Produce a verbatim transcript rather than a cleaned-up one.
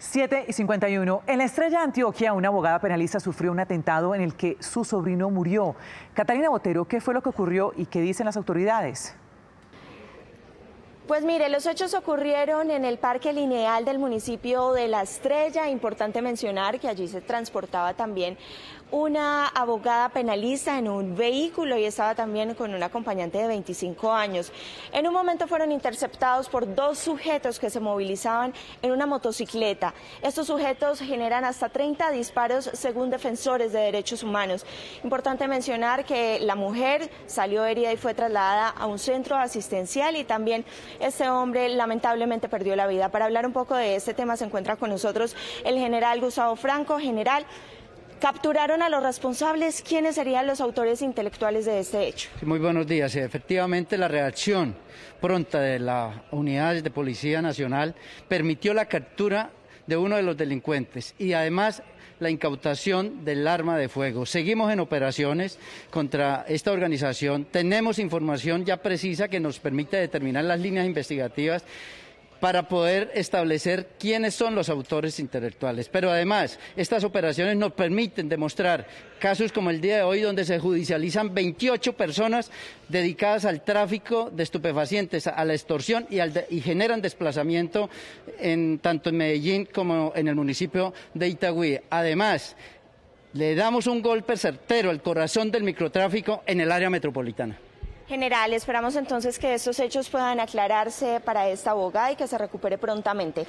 siete y cincuenta y uno. En la Estrella de Antioquia, una abogada penalista sufrió un atentado en el que su sobrino murió. Catalina Botero, ¿qué fue lo que ocurrió y qué dicen las autoridades? Pues mire, los hechos ocurrieron en el Parque Lineal del municipio de La Estrella. Importante mencionar que allí se transportaba también una abogada penalista en un vehículo y estaba también con un acompañante de veinticinco años. En un momento fueron interceptados por dos sujetos que se movilizaban en una motocicleta. Estos sujetos generan hasta treinta disparos según defensores de derechos humanos. Importante mencionar que la mujer salió herida y fue trasladada a un centro asistencial y también este hombre lamentablemente perdió la vida. Para hablar un poco de este tema se encuentra con nosotros el general Gustavo Franco. General, ¿capturaron a los responsables? ¿Quiénes serían los autores intelectuales de este hecho? Sí, muy buenos días. Efectivamente, la reacción pronta de la Unidad de Policía Nacional permitió la captura de uno de los delincuentes y además la incautación del arma de fuego. Seguimos en operaciones contra esta organización. Tenemos información ya precisa que nos permite determinar las líneas investigativas para poder establecer quiénes son los autores intelectuales. Pero además, estas operaciones nos permiten demostrar casos como el día de hoy, donde se judicializan veintiocho personas dedicadas al tráfico de estupefacientes, a la extorsión y, al de, y generan desplazamiento en, tanto en Medellín como en el municipio de Itagüí. Además, le damos un golpe certero al corazón del microtráfico en el área metropolitana. General, esperamos entonces que estos hechos puedan aclararse para esta abogada y que se recupere prontamente.